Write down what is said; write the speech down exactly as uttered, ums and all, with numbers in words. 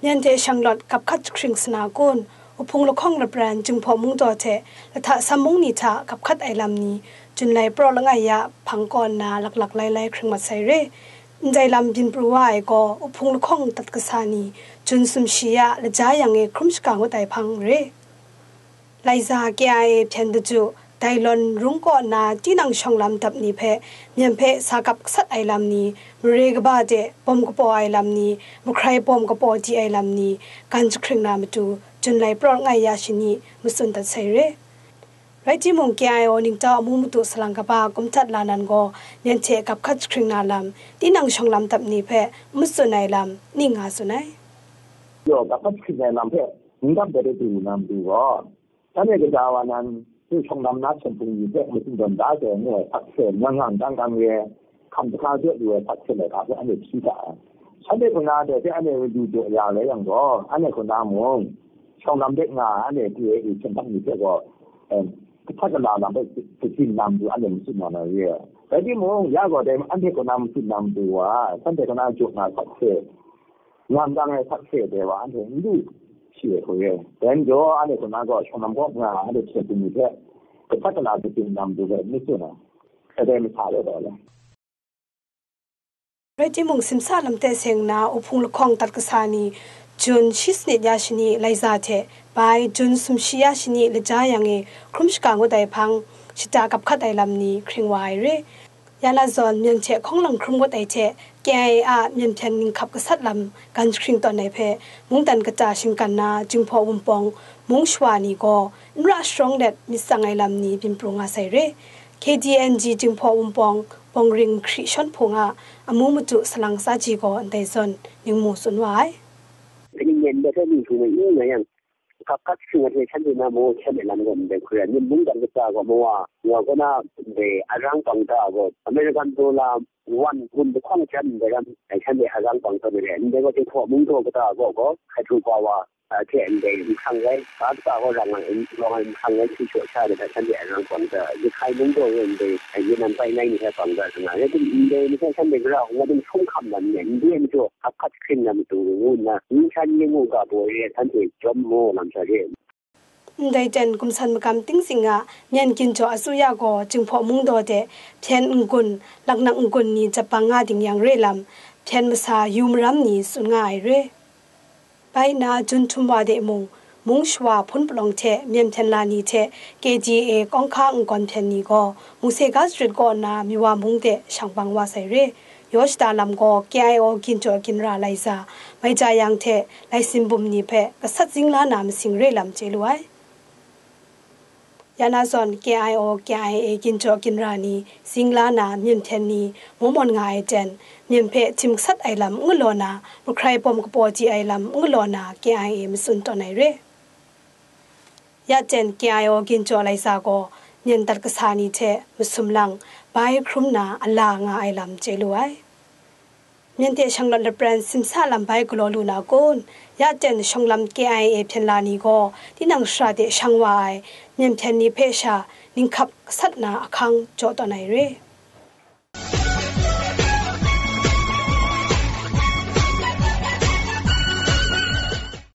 ยันเทชังหลอดกับคัดคริงสนากุนอุพงละข้องระแบรนจึงพอมุงตัวเทและถ้าสมุงนิทากับคัดไอลำนี้จนไหลโปรละไงยะพังก่อนนาหลักๆไล่ๆครึ่งมัดใส่เร่ใจลำบินปลัวไอก็อุพงละข้องตัดกษานีจนสุมชียะและใจยังเอครุ่มสกางวัดไอพังเร่ไลซาเกียเอเพียนดจูไดลอนรุงก่อนนาที่นังช่องลำตับนี้เพเมียนเพสากับสัตไอลำนี้มเรกบ้าเจปมกปอไอลำนี้มุใครปมกปอจีไอลำนี้การจะครึ่งนามาจูจนไหลโปรละไงยาชินีมุสุนตัดใส่เร่ไรที่มงเกียโอนิงเจ้ามุมุตุสลังกบากุมทัดลานันโกยันเชกับคัดครึ่งนาลำที่นังช่องลำตับนี้เพมุสุนไอลำนี่งาสุนัยโยกับคัดครึ่งนาลำเพมึงทำไปได้ดูนำดูว่าถ้าเนี่ยก็จะว่านั้นที่ช่องลำนัดฉันคงอยู่เพมันถึงโดนด่าเจอเนี่ยพักเสียงงานต่างๆเนี่ยคำข้าวเยอะด้วยพักเสียเลยครับแล้วอันนี้ชี้จ่าฉันได้คนนาเดียวที่อันนี้ดูตัวยาวเลยอย่างก็อันนี้คนนามงช่องลำเด็กงาอันนี้ที่อีกฉันตั้งอยู่เพื่อว่าเออถ้าจะลาลำไปจะกินลำดูอันนี้มันสุดนานเลยแต่ที่มงยากกว่าเดิมอันนี้คนนำสุดลำดูว่าฉันได้คนนาจุกนาพักเสียงานต่างๆพักเสียเดี๋ยวอันนี้ดูเชื่อเขาเลยแต่เดี๋ยวอันนี้คนนั้นก็ช่องลำก็งาอันนี้เชื่อเป็นอยู่แค่ก็พัฒนาจะกินลำดูแบบไม่สุดนะแต่ได้ไม่ขาดเลยต่อเลยไรที่มงสิมซาลำเตเซงนาอุพงละข้องตัดกษานีจุนชิสเนยาชินีไลซาเทไปจุนสุมชียาชินีเลจายังเอครุ่มสกางวัดไอพังชิตากับคัดไอลำนี้คริงวายเรยาลาซอนเมียนเชของหลังครุ่มวัดไอเทแกไออาเมียนเทนนิงขับกษัตริย์ลำกันคริงตอนไหนเพมุงตันกระจาชิงกันนาจึงพอวุมปองมุงชวานีก็นราสตรองเด็ดมิสังไอลำนี้เป็นปรุงอาศัยเร เค ดี เอ็น จี จึงพอวุมปองปองริงคริชอนพงอาอมูมุจุสลังซาจีก็อันไดซอนยิงมูสุนไว้เย็นๆได้มีคือไม่ยิ่งเลยอย่างกับคัดสิ่งที่ฉันดูนะโมฉันเห็นแล้วมันเป็นเครื่องนี่มุ่งกันก็จะก็มัวมัวก็น่าเดอรังตังตาก็อเมริกันตัวละวันคุณไปข้องฉันแต่กันไอ้ฉันเดอรังตังตัวเดียวนี่ก็จะพอมุ่งตัวก็ตาก็ก็ให้ถูกกว่าเทียนเดย์ครั้งแรกตาตาก็รังรังลองครั้งแรกที่ช่วยชาติแต่ฉันเดอรังตังตาจะใครมุ่งตัวเองเดย์ไอ้ยันไปในนี่แค่ตังตาขนาดนี้ที่เดย์ไม่ใช่ฉันเดย์เราเราเป็นช่วงคำนั้นเนี่ยเรื่องตัวกับคัดขึ้นนำตัวงูนะนี่ฉันยังงูกับตัวเองฉันจะจมโม่ลำเสียได้เจนกุมสันมกำติ้งสิงะเมียนกินจออสุยาโกจึงพอมุงโดเดเพียนอุกุนลักนักอุกุนนี้จะปังงาดิ่งอย่างเร่ลำเพียนภาษายูมรัมนี้สุนง่ายเร่ไปนาจุนทุมวาเดมุงมุงชวาพ้นปลองเทเมียนเทนลานีเท เค จี เอ กองข้างอุกอนเพียนนี้ก็มุเซกัสตรีทก็นามีว่ามุงเดช่างบังว่าใส่เร่ยอชตาลำก็ เค ไอ โอ กินจอกินราไลซาไม่ใจยังเทไลซิมบุมนี้เพกษัตริย์สิงลานามสิงเร่ลำเจลวยยานาซอน เค ไอ โอ เค ไอ เอ กินจอกินรานีสิงลานาเมียนเทนนีมมอนงายเจนเมียนเพทิมสัตไอลำงุลโลนามุใครปมกปอจีไอลำงุลโลนา เค ไอ เอ มสุนตอนไหนเร่ยาเจน เค ไอ โอ กินจอไลซาโกเมียนตัดกษานีเทมุสมลังไปครุมนาอลางาไอลำเจลวยเมียนเตช่างลำเดปรนซิมซาลำไปกลอลูนาโกนยาเจนช่างลำ เค ไอ เอ เพียนลานีโกที่นังชาเดช่างวายเมียนเทนนีเพชานิงขับสัตนาคังโจตอนไหนเร่